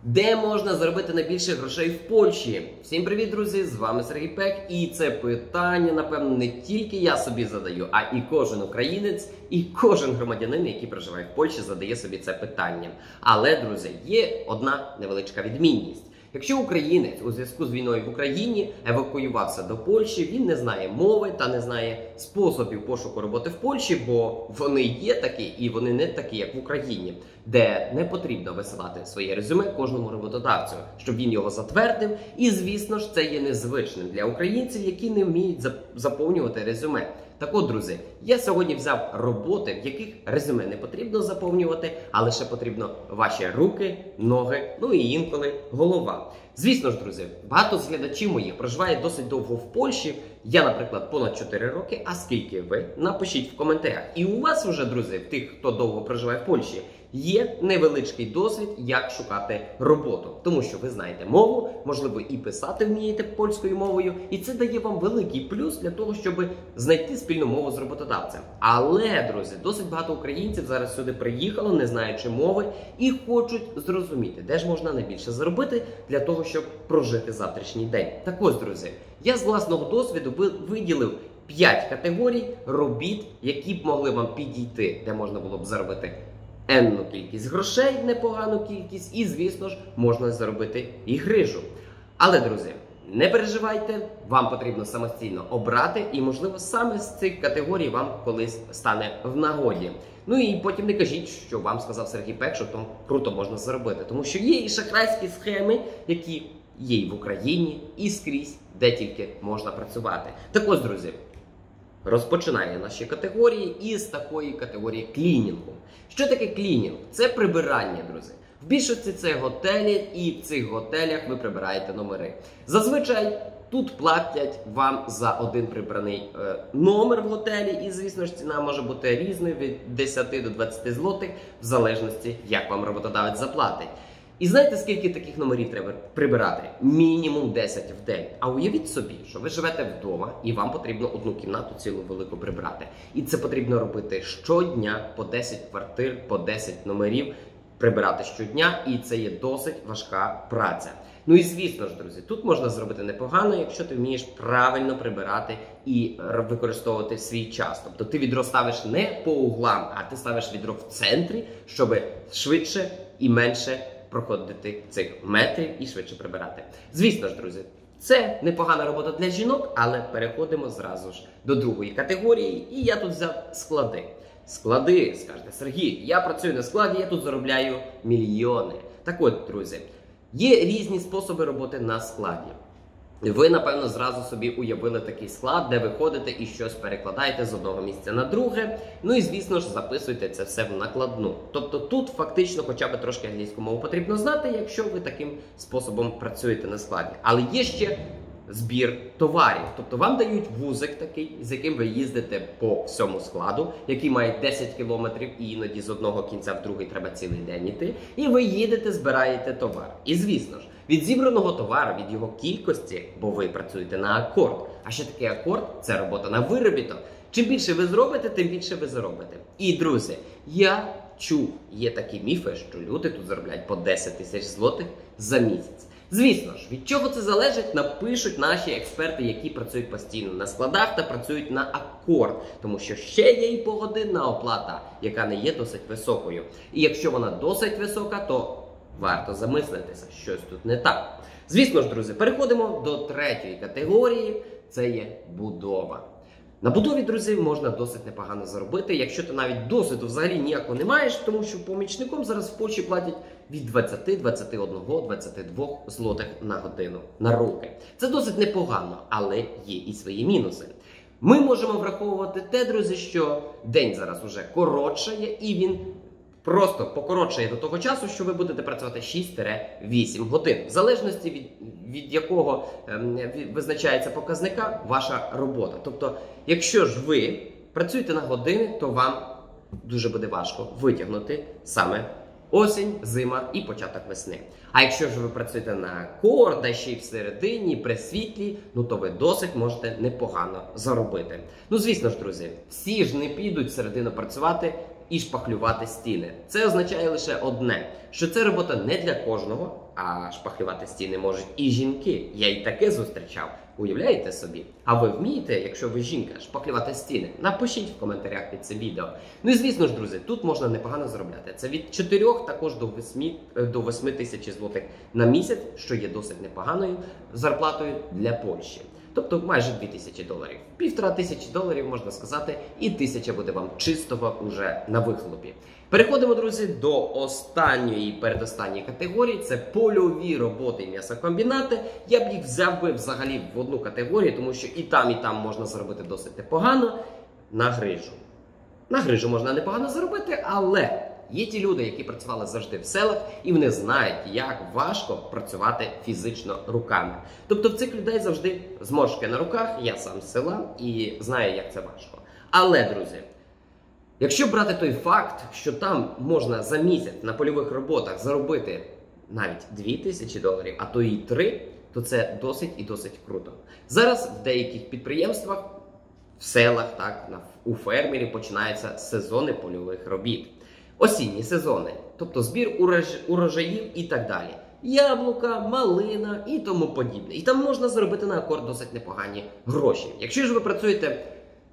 Де можна заробити найбільше грошей в Польщі? Всім привіт, друзі! З вами Сергій Пек. І це питання, напевно, не тільки я собі задаю, а і кожен українець, і кожен громадянин, який проживає в Польщі, задає собі це питання. Але, друзі, є одна невеличка відмінність. Якщо українець у зв'язку з війною в Україні евакуювався до Польщі, він не знає мови та не знає способів пошуку роботи в Польщі, бо вони є такі і вони не такі, як в Україні, де не потрібно висилати своє резюме кожному роботодавцю, щоб він його затвердив. І, звісно ж, це є незвичним для українців, які не вміють заповнювати резюме. Так от, друзі, я сьогодні взяв роботи, в яких резюме не потрібно заповнювати, а лише потрібно ваші руки, ноги, ну і інколи голова. Звісно ж, друзі, багато з глядачів моїх проживає досить довго в Польщі. Я, наприклад, понад 4 роки, а скільки ви? Напишіть в коментарях. І у вас вже, друзі, в тих, хто довго проживає в Польщі, є невеличкий досвід, як шукати роботу. Тому що ви знаєте мову, можливо, і писати вмієте польською мовою, і це дає вам великий плюс для того, щоб знайти спільну мову з роботодавцем. Але, друзі, досить багато українців зараз сюди приїхало, не знаючи мови, і хочуть зрозуміти, де ж можна найбільше заробити для того, щоб прожити завтрашній день. Так ось, друзі, я з власного досвіду виділив 5 категорій робіт, які б могли вам підійти, де можна було б заробити енну кількість грошей, непогану кількість, і, звісно ж, можна заробити і грижу. Але, друзі, не переживайте, вам потрібно самостійно обрати, і, можливо, саме з цих категорій вам колись стане в нагоді. Ну і потім не кажіть, що вам сказав Сергій Пек, що там круто можна заробити. Тому що є і шахрайські схеми, які є і в Україні, і скрізь, де тільки можна працювати. Так ось, друзі, розпочинає наші категорії із такої категорії клінінгу. Що таке клінінг? Це прибирання, друзі. В більшості це готелі, і в цих готелях ви прибираєте номери. Зазвичай тут платять вам за один прибраний номер в готелі, і, звісно ж, ціна може бути різною від 10 до 20 злотих, в залежності, як вам роботодавець заплатить. І знаєте, скільки таких номерів треба прибирати? Мінімум 10 в день. А уявіть собі, що ви живете вдома і вам потрібно одну кімнату цілу велику прибрати. І це потрібно робити щодня, по 10 квартир, по 10 номерів прибирати щодня, і це є досить важка праця. Ну і звісно ж, друзі, тут можна зробити непогано, якщо ти вмієш правильно прибирати і використовувати свій час. Тобто ти відро ставиш не по углам, а ти ставиш відро в центрі, щоб швидше і менше проходити цих метрів і швидше прибирати. Звісно ж, друзі, це непогана робота для жінок, але переходимо зразу ж до другої категорії. І я тут взяв склади. Склади, скажете, Сергій, я працюю на складі, я тут заробляю мільйони. Так от, друзі, є різні способи роботи на складі. Ви, напевно, зразу собі уявили такий склад, де ви ходите і щось перекладаєте з одного місця на друге. Ну і, звісно ж, записуєте це все в накладну. Тобто тут фактично хоча б трошки англійську мову потрібно знати, якщо ви таким способом працюєте на складі. Але є ще збір товарів. Тобто вам дають вузик такий, з яким ви їздите по всьому складу, який має 10 кілометрів, і іноді з одного кінця в другий треба цілий день іти. І ви їдете, збираєте товар. І, звісно ж, від зібраного товару, від його кількості, бо ви працюєте на акорд. А що таке акорд? Це робота на виробіток. Чим більше ви зробите, тим більше ви заробите. І, друзі, я чув, є такі міфи, що люди тут заробляють по 10 тисяч злотих за місяць. Звісно ж, від чого це залежить, напишуть наші експерти, які працюють постійно на складах та працюють на акорд. Тому що ще є і погодинна оплата, яка не є досить високою. І якщо вона досить висока, то варто замислитися, щось тут не так. Звісно ж, друзі, переходимо до третьої категорії, це є будова. На будові, друзі, можна досить непогано заробити, якщо ти навіть досвіду взагалі ніякого не маєш, тому що помічником зараз в Польщі платять від 20, 21, 22 злотих на годину, на руки. Це досить непогано, але є і свої мінуси. Ми можемо враховувати те, друзі, що день зараз уже коротшає, і він просто покоротшає до того часу, що ви будете працювати 6-8 годин. В залежності від якого визначається показника ваша робота. Тобто, якщо ж ви працюєте на години, то вам дуже буде важко витягнути саме осінь, зима і початок весни. А якщо ж ви працюєте на акорд, а ще й всередині, при світлі, ну то ви досить можете непогано заробити. Ну, звісно ж, друзі, всі ж не підуть всередину працювати і шпаклювати стіни. Це означає лише одне, що це робота не для кожного, а шпаклювати стіни можуть і жінки. Я і таке зустрічав. Уявляєте собі? А ви вмієте, якщо ви жінка, шпаклювати стіни? Напишіть в коментарях під це відео. Ну і звісно ж, друзі, тут можна непогано заробляти. Це від 4 також до 8 тисяч злотих на місяць, що є досить непоганою зарплатою для Польщі. Тобто майже $2000. $1500, можна сказати, і 1000 буде вам чистого уже на вихлопі. Переходимо, друзі, до останньої і передостанньої категорії. Це польові роботи і м'ясокомбінати. Я б їх взяв би взагалі в одну категорію, тому що і там можна заробити досить непогано на грижу. На грижу можна непогано заробити, але є ті люди, які працювали завжди в селах, і вони знають, як важко працювати фізично руками. Тобто в цих людей завжди зморшки на руках, я сам з села і знаю, як це важко. Але, друзі, якщо брати той факт, що там можна за місяць на польових роботах заробити навіть $2000, а то і 3, то це досить і досить круто. Зараз в деяких підприємствах, в селах, у фермерів починаються сезони польових робіт. Осінні сезони, тобто збір урожаїв і так далі. Яблука, малина і тому подібне. І там можна заробити на акорд досить непогані гроші. Якщо ж ви працюєте,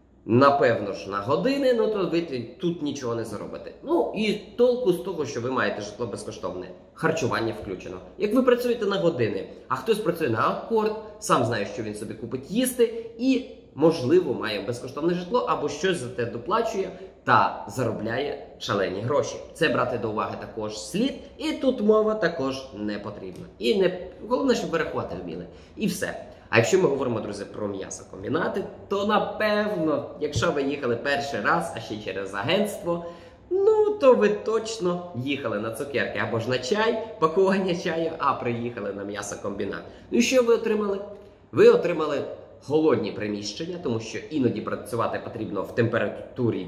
напевно ж, на години, ну то ви тут нічого не заробите. Ну і толку з того, що ви маєте житло безкоштовне. Харчування включено. Як ви працюєте на години, а хтось працює на акорд, сам знає, що він собі купить їсти і, можливо, має безкоштовне житло або щось за те доплачує та заробляє шалені гроші. Це брати до уваги також слід, і тут мова також не потрібна. Головне, щоб ви рахувати вміли. І все. А якщо ми говоримо, друзі, про м'ясокомбінати, то напевно, якщо ви їхали перший раз, а ще через агентство, ну, то ви точно їхали на цукерки або ж на чай, пакування чаю, а приїхали на м'ясокомбінат. Ну і що ви отримали? Ви отримали холодні приміщення, тому що іноді працювати потрібно в температурі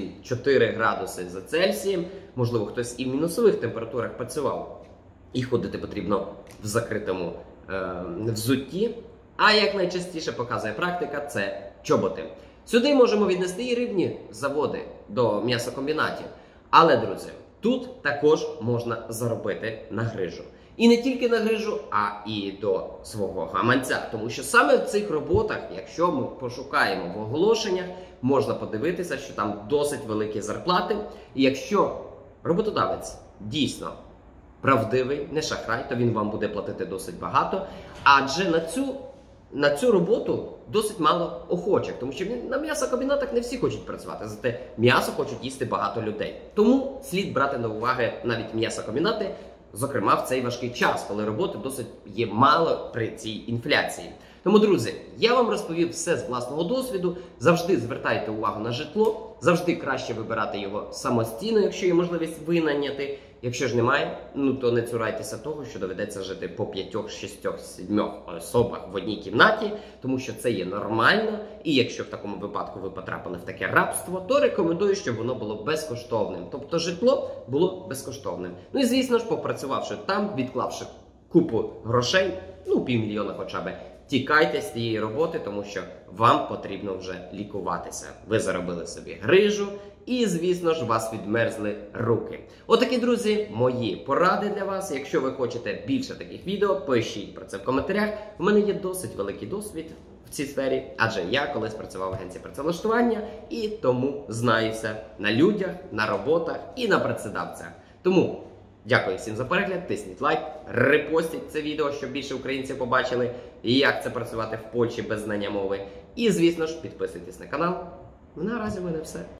8-4 градуси за Цельсієм. Можливо, хтось і в мінусових температурах працював. І ходити потрібно в закритому взутті. А як найчастіше показує практика, це чоботи. Сюди можемо віднести і рибні заводи до м'ясокомбінатів. Але, друзі, тут також можна заробити на грижу. І не тільки на грижу, а і до свого гаманця. Тому що саме в цих роботах, якщо ми пошукаємо в оголошеннях, можна подивитися, що там досить великі зарплати. І якщо роботодавець дійсно правдивий, не шахрай, то він вам буде платити досить багато. Адже на цю роботу досить мало охочих, тому що на м'ясокомбінатах не всі хочуть працювати, зате м'ясо хочуть їсти багато людей. Тому слід брати на уваги навіть м'ясокомбінати, зокрема в цей важкий час, коли роботи досить є мало при цій інфляції. Тому, друзі, я вам розповів все з власного досвіду. Завжди звертайте увагу на житло, завжди краще вибирати його самостійно, якщо є можливість винайняти. Якщо ж немає, ну то не цурайтеся того, що доведеться жити по 5, 6, 7 особах в одній кімнаті, тому що це є нормально. І якщо в такому випадку ви потрапили в таке рабство, то рекомендую, щоб воно було безкоштовним. Тобто житло було безкоштовним. Ну і звісно ж, попрацювавши там, відклавши купу грошей, ну $500 000 хоча б, тікайте з цієї роботи, тому що вам потрібно вже лікуватися. Ви заробили собі грижу і, звісно ж, вас відмерзли руки. Отакі, друзі, мої поради для вас. Якщо ви хочете більше таких відео, пишіть про це в коментарях. У мене є досить великий досвід в цій сфері, адже я колись працював в агенції працевлаштування і тому знаюся на людях, на роботах і на працедавцях. Тому дякую всім за перегляд, тисніть лайк, репостіть це відео, щоб більше українців побачили, як це працювати в Польщі без знання мови. І, звісно ж, підписуйтесь на канал. Наразі в мене все.